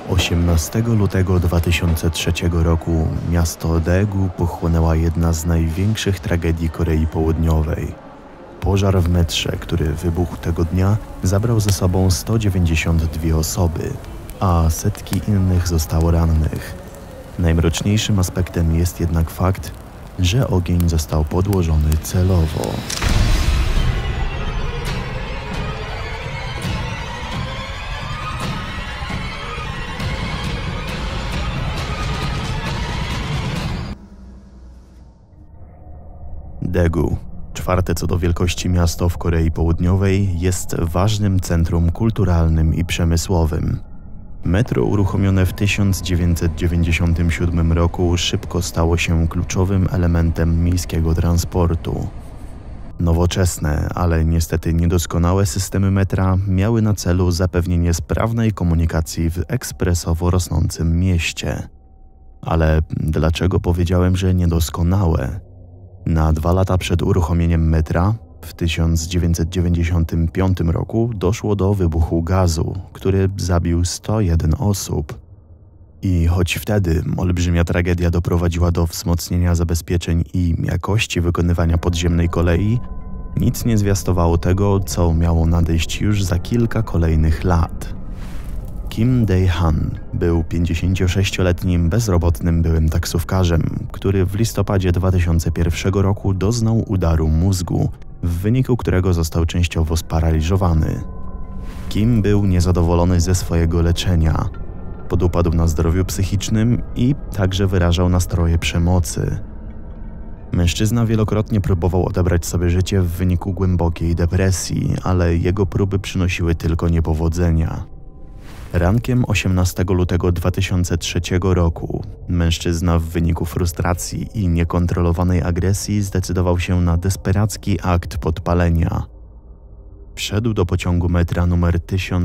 18 lutego 2003 roku miasto Daegu pochłonęła jedna z największych tragedii Korei Południowej. Pożar w metrze, który wybuchł tego dnia, zabrał ze sobą 192 osoby, a setki innych zostało rannych. Najmroczniejszym aspektem jest jednak fakt, że ogień został podłożony celowo. Daegu, czwarte co do wielkości miasto w Korei Południowej, jest ważnym centrum kulturalnym i przemysłowym. Metro uruchomione w 1997 roku szybko stało się kluczowym elementem miejskiego transportu. Nowoczesne, ale niestety niedoskonałe systemy metra miały na celu zapewnienie sprawnej komunikacji w ekspresowo rosnącym mieście. Ale dlaczego powiedziałem, że niedoskonałe? Na 2 lata przed uruchomieniem metra, w 1995 roku, doszło do wybuchu gazu, który zabił 101 osób. I choć wtedy olbrzymia tragedia doprowadziła do wzmocnienia zabezpieczeń i jakości wykonywania podziemnej kolei, nic nie zwiastowało tego, co miało nadejść już za kilka kolejnych lat. Kim Dae-han był 56-letnim bezrobotnym byłym taksówkarzem, który w listopadzie 2001 roku doznał udaru mózgu, w wyniku którego został częściowo sparaliżowany. Kim był niezadowolony ze swojego leczenia, podupadł na zdrowiu psychicznym i także wyrażał nastroje przemocy. Mężczyzna wielokrotnie próbował odebrać sobie życie w wyniku głębokiej depresji, ale jego próby przynosiły tylko niepowodzenia. Rankiem 18 lutego 2003 roku mężczyzna w wyniku frustracji i niekontrolowanej agresji zdecydował się na desperacki akt podpalenia. Wszedł do pociągu metra nr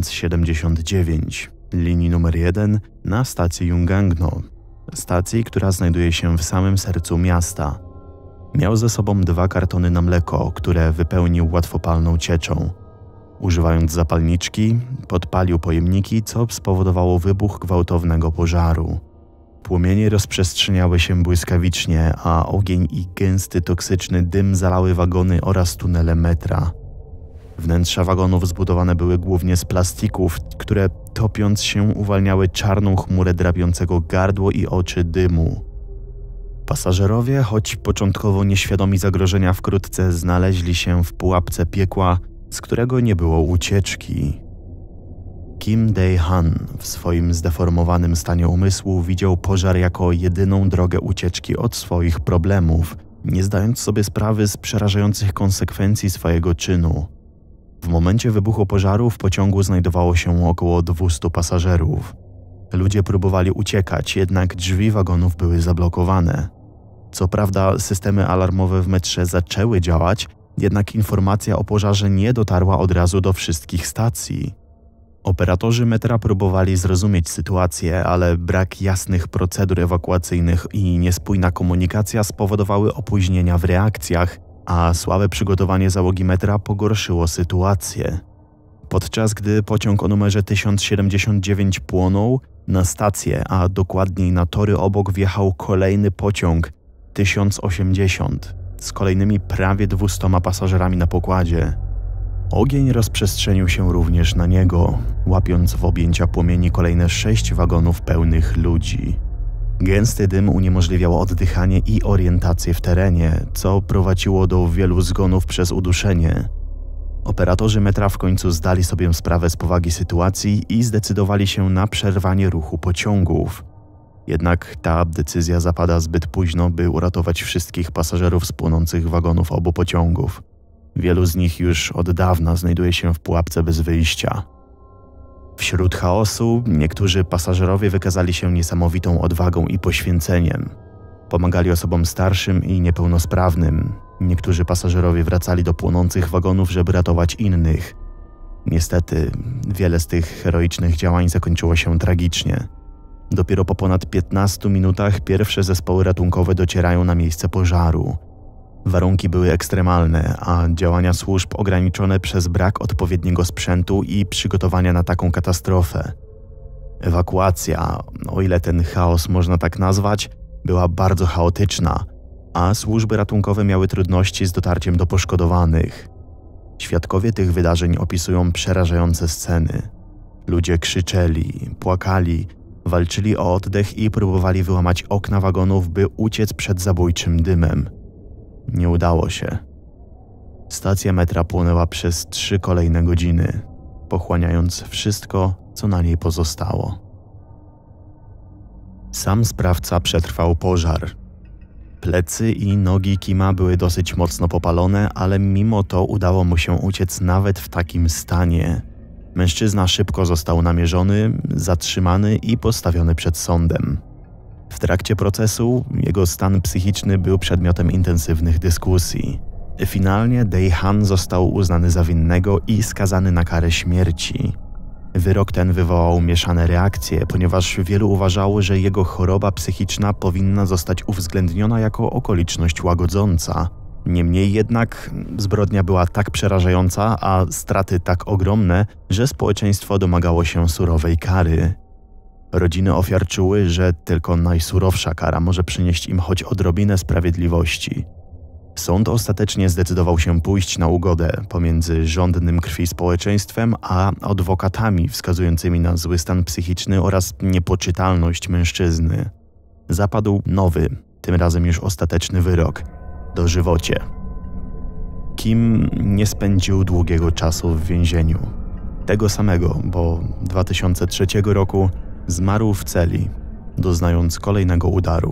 1079, linii nr 1 na stacji Yonggang-no, stacji, która znajduje się w samym sercu miasta. Miał ze sobą 2 kartony na mleko, które wypełnił łatwopalną cieczą. Używając zapalniczki, podpalił pojemniki, co spowodowało wybuch gwałtownego pożaru. Płomienie rozprzestrzeniały się błyskawicznie, a ogień i gęsty, toksyczny dym zalały wagony oraz tunele metra. Wnętrza wagonów zbudowane były głównie z plastików, które topiąc się uwalniały czarną chmurę drapiącego gardło i oczy dymu. Pasażerowie, choć początkowo nieświadomi zagrożenia, wkrótce znaleźli się w pułapce piekła, z którego nie było ucieczki. Kim Dae-han w swoim zdeformowanym stanie umysłu widział pożar jako jedyną drogę ucieczki od swoich problemów, nie zdając sobie sprawy z przerażających konsekwencji swojego czynu. W momencie wybuchu pożaru w pociągu znajdowało się około 200 pasażerów. Ludzie próbowali uciekać, jednak drzwi wagonów były zablokowane. Co prawda systemy alarmowe w metrze zaczęły działać, jednak informacja o pożarze nie dotarła od razu do wszystkich stacji. Operatorzy metra próbowali zrozumieć sytuację, ale brak jasnych procedur ewakuacyjnych i niespójna komunikacja spowodowały opóźnienia w reakcjach, a słabe przygotowanie załogi metra pogorszyło sytuację. Podczas gdy pociąg o numerze 1079 płonął, na stację, a dokładniej na tory obok wjechał kolejny pociąg 1080 z kolejnymi prawie 200 pasażerami na pokładzie. Ogień rozprzestrzenił się również na niego, łapiąc w objęcia płomieni kolejne 6 wagonów pełnych ludzi. Gęsty dym uniemożliwiał oddychanie i orientację w terenie, co prowadziło do wielu zgonów przez uduszenie. Operatorzy metra w końcu zdali sobie sprawę z powagi sytuacji i zdecydowali się na przerwanie ruchu pociągów. Jednak ta decyzja zapada zbyt późno, by uratować wszystkich pasażerów z płonących wagonów obu pociągów. Wielu z nich już od dawna znajduje się w pułapce bez wyjścia. Wśród chaosu niektórzy pasażerowie wykazali się niesamowitą odwagą i poświęceniem. Pomagali osobom starszym i niepełnosprawnym. Niektórzy pasażerowie wracali do płonących wagonów, żeby ratować innych. Niestety, wiele z tych heroicznych działań zakończyło się tragicznie. Dopiero po ponad 15 minutach pierwsze zespoły ratunkowe docierają na miejsce pożaru. Warunki były ekstremalne, a działania służb ograniczone przez brak odpowiedniego sprzętu i przygotowania na taką katastrofę. Ewakuacja, o ile ten chaos można tak nazwać, była bardzo chaotyczna, a służby ratunkowe miały trudności z dotarciem do poszkodowanych. Świadkowie tych wydarzeń opisują przerażające sceny. Ludzie krzyczeli, płakali, walczyli o oddech i próbowali wyłamać okna wagonów, by uciec przed zabójczym dymem. Nie udało się. Stacja metra płonęła przez 3 kolejne godziny, pochłaniając wszystko, co na niej pozostało. Sam sprawca przetrwał pożar. Plecy i nogi Kima były dosyć mocno popalone, ale mimo to udało mu się uciec nawet w takim stanie. Mężczyzna szybko został namierzony, zatrzymany i postawiony przed sądem. W trakcie procesu jego stan psychiczny był przedmiotem intensywnych dyskusji. Finalnie Dae-han został uznany za winnego i skazany na karę śmierci. Wyrok ten wywołał mieszane reakcje, ponieważ wielu uważało, że jego choroba psychiczna powinna zostać uwzględniona jako okoliczność łagodząca. Niemniej jednak zbrodnia była tak przerażająca, a straty tak ogromne, że społeczeństwo domagało się surowej kary. Rodziny ofiar czuły, że tylko najsurowsza kara może przynieść im choć odrobinę sprawiedliwości. Sąd ostatecznie zdecydował się pójść na ugodę pomiędzy żądnym krwi społeczeństwem a adwokatami wskazującymi na zły stan psychiczny oraz niepoczytalność mężczyzny. Zapadł nowy, tym razem już ostateczny wyrok – dożywocie. Kim nie spędził długiego czasu w więzieniu. Tego samego, bo 2003 roku zmarł w celi, doznając kolejnego udaru.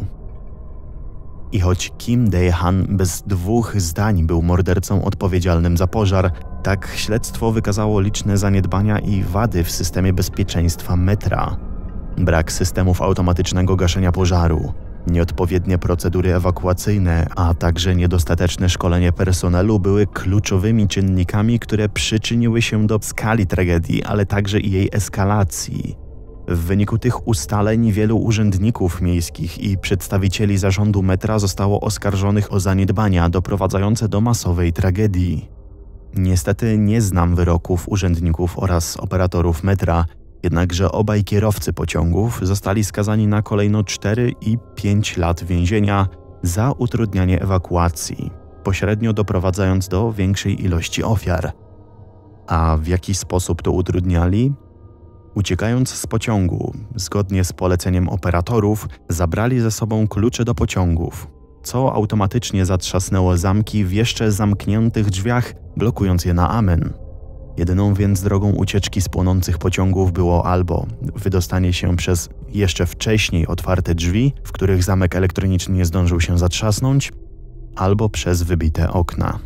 I choć Kim Dae-han bez 2 zdań był mordercą odpowiedzialnym za pożar, tak śledztwo wykazało liczne zaniedbania i wady w systemie bezpieczeństwa metra. Brak systemów automatycznego gaszenia pożaru, nieodpowiednie procedury ewakuacyjne, a także niedostateczne szkolenie personelu były kluczowymi czynnikami, które przyczyniły się do skali tragedii, ale także i jej eskalacji. W wyniku tych ustaleń wielu urzędników miejskich i przedstawicieli zarządu metra zostało oskarżonych o zaniedbania doprowadzające do masowej tragedii. Niestety nie znam wyroków urzędników oraz operatorów metra, jednakże obaj kierowcy pociągów zostali skazani na kolejno 4 i 5 lat więzienia za utrudnianie ewakuacji, pośrednio doprowadzając do większej ilości ofiar. A w jaki sposób to utrudniali? Uciekając z pociągu, zgodnie z poleceniem operatorów, zabrali ze sobą klucze do pociągów, co automatycznie zatrzasnęło zamki w jeszcze zamkniętych drzwiach, blokując je na amen. Jedyną więc drogą ucieczki z płonących pociągów było albo wydostanie się przez jeszcze wcześniej otwarte drzwi, w których zamek elektroniczny nie zdążył się zatrzasnąć, albo przez wybite okna.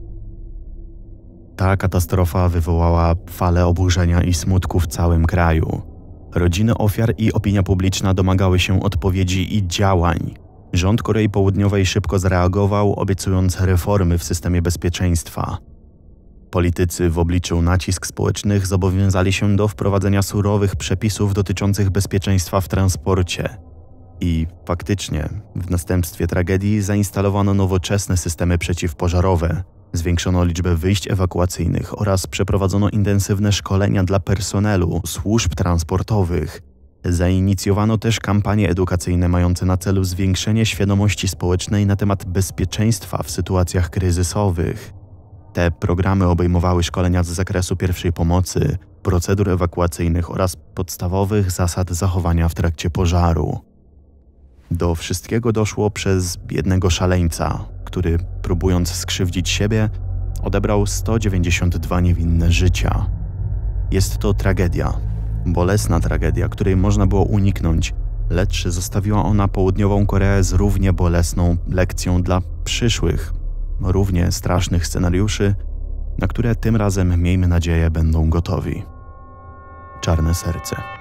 Ta katastrofa wywołała falę oburzenia i smutku w całym kraju. Rodziny ofiar i opinia publiczna domagały się odpowiedzi i działań. Rząd Korei Południowej szybko zareagował, obiecując reformy w systemie bezpieczeństwa. Politycy w obliczu nacisków społecznych zobowiązali się do wprowadzenia surowych przepisów dotyczących bezpieczeństwa w transporcie. I faktycznie, w następstwie tragedii zainstalowano nowoczesne systemy przeciwpożarowe, zwiększono liczbę wyjść ewakuacyjnych oraz przeprowadzono intensywne szkolenia dla personelu służb transportowych. Zainicjowano też kampanie edukacyjne mające na celu zwiększenie świadomości społecznej na temat bezpieczeństwa w sytuacjach kryzysowych. Te programy obejmowały szkolenia z zakresu pierwszej pomocy, procedur ewakuacyjnych oraz podstawowych zasad zachowania w trakcie pożaru. Do wszystkiego doszło przez jednego szaleńca, który, próbując skrzywdzić siebie, odebrał 192 niewinne życia. Jest to tragedia, bolesna tragedia, której można było uniknąć, lecz zostawiła ona Południową Koreę z równie bolesną lekcją dla przyszłych, równie strasznych scenariuszy, na które tym razem, miejmy nadzieję, będą gotowi. Czarne serce.